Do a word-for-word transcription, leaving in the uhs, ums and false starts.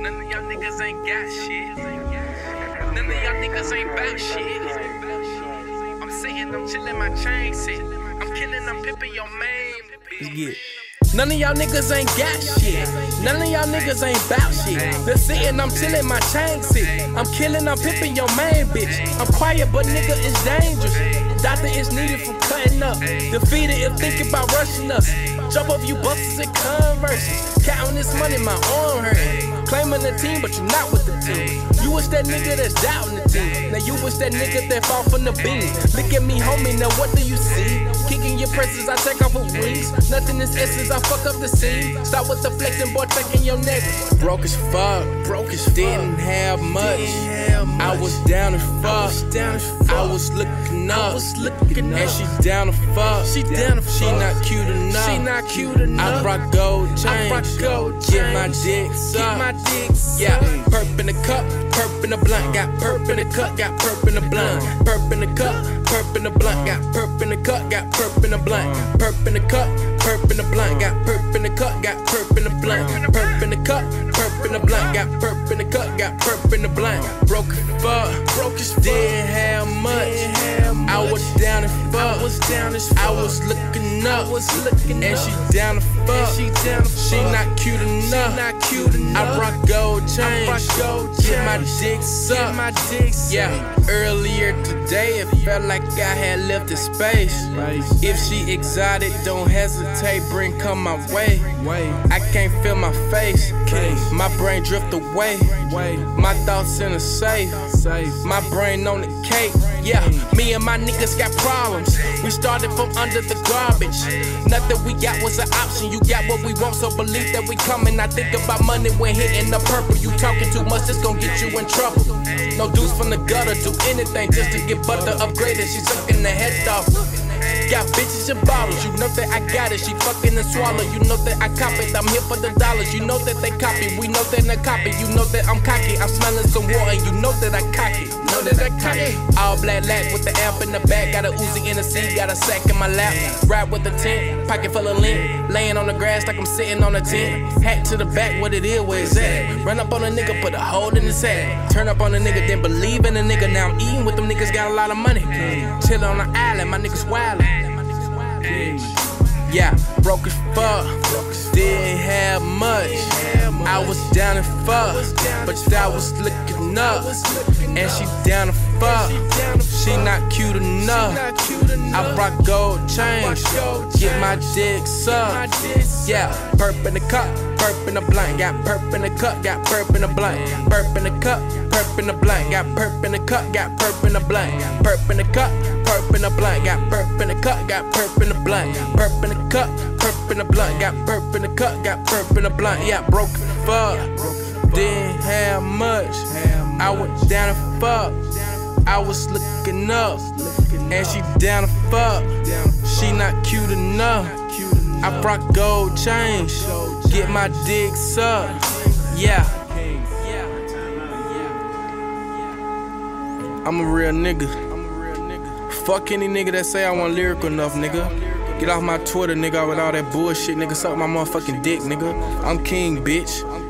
None of y'all niggas ain't got shit. None of y'all niggas ain't bout shit. I'm sitting, I'm chillin', my chain sit. I'm killing, I'm pimping your main bitch. None of y'all niggas ain't got shit. None of y'all niggas ain't bout shit. They're sitting, I'm chillin', my chain sit. I'm killing, I'm pimping your main bitch. I'm quiet, but nigga is dangerous. Doctor is needed for cutting up. Defeated if thinking about rushing us. Jump up, you busters and converses. Counting this money, my arm hurting. Claiming the team, but you not with the team. You wish that nigga that's doubting the team. Now you wish that nigga that fall from the beam. Look at me, homie, now what do you see? Kicking your presses, I take off with wings. Nothing is essence, I fuck up the scene. Stop with the flexing, boy, taking your neck. Broke as fuck, broke as fuck. Didn't have much. Didn't have much. I was down as fuck. I was, down as fuck. I was looking up. I was looking up. And she down as fuck. She down as fuck. She not cute enough. She not cute enough. I brought gold chains. I brought gold chains. Get my dick sucked. Get my dick sucked. Yeah, perp in the cup, perp in the blunt. Got perp in the cup, got perp in the blunt. Perp in the cup, perp in the blunt. Got perp in the cup, got perp in the blunt. Perp in the cup, perp in the blunt. Got perp in the cup, got perp in the blunt. Perp in the cup, perp in the blunt. Got perp in the cup, got perp in the blunt. Broke as fuck, broke as fuck. Didn't have much. I was down as fuck. I was down as fuck. I was looking up. I was looking and she down as fuck. She down as fuck. She not cute enough. She not cute enough. I brought gold chains. I brought gold chains. Get my dick sucked. Get my dick sucked. Yeah. Earlier today, it felt like I had left in space. If she exotic, don't hesitate. Bring come my way. I can't feel my face. My brain drift away. My thoughts in a safe. My brain on the cake. Yeah, me and my niggas got problems. We started from under the garbage. Nothing we got was an option. You got what we want, so believe that we coming. I think about money when hitting the purple. You talking too much, this gon' get you in trouble. No dudes from the gutter do anything just to get butter upgraded. She sucking the head off. Got bitches and bottles, you know that I got it. She fucking and swallow, you know that I cop it. I'm here for the dollars, you know that they copy. We know that they copy, you know that I'm cocky. I'm smelling some water, and you know that I cocky. Know that I cocky. All black lack with the amp in the back. Got a Uzi in the seat, got a sack in my lap. Ride with the tent, pocket full of lint. Laying on the grass like I'm sitting on a tent. Hat to the back, what it is, where it's at. Run up on a nigga, put a hole in his hat. Turn up on a nigga, then believe in a nigga. Now I'm eating with them niggas, got a lot of money. Chillin' on the island, my niggas wildin'. Yeah, broke as fuck, didn't have much. I was down as fuck, but I was looking up. And she down as fuck, she not cute enough. I brought gold chains, get my dick sucked. Yeah, perp in the cup, perp in the blunt. Got perp in the cup, got perp in the blunt. Perp in the cup, perp in the blunt. Got perp in the cup, got perp in the blunt. Perp in the cup, perp in the blunt. Got perp in the cup, got perp in the blunt. Perp in the cup, perp in the blunt. Got perp in the cup, got perp in the blunt. Yeah, broke as fuck, didn't have much. I was down as fuck, I was looking up. And she down as fuck, she not cute enough. I brought gold chains, get my dick sucked. Yeah, I'm a real nigga. Fuck any nigga that say I want lyrical enough, nigga. Get off my Twitter, nigga, with all that bullshit, nigga. Suck my motherfucking dick, nigga. I'm king, bitch.